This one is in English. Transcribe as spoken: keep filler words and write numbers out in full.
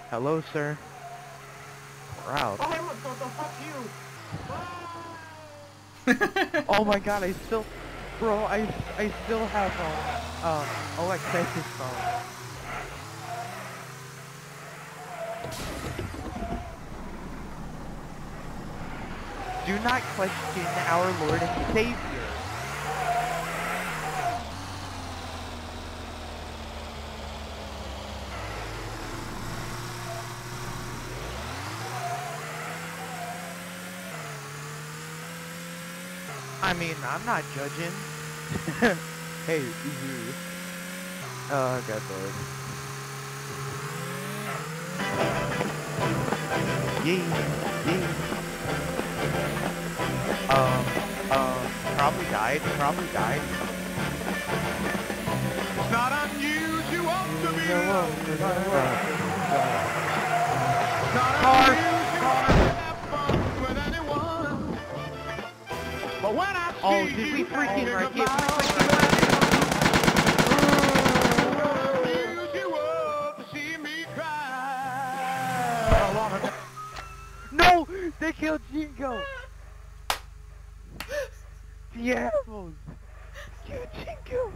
Hello, sir. Proud. Oh, look, so, so fuck you. Oh my god, I still... Bro, I, I still have, um, um, Alexis's phone. Do not question our Lord and Savior. I mean, I'm not judging. Hey, you. Oh, God, Lord. Yee, yee. Um, um, probably died, probably died. It's not unusual to be loved. It's not Car, unusual to have fun with anyone. But when I see Oh, did we you freaking thinking wreck it? about We freaking unusual to see me cry. I wanna No! They killed Jingo! The animals! Kill Jingo!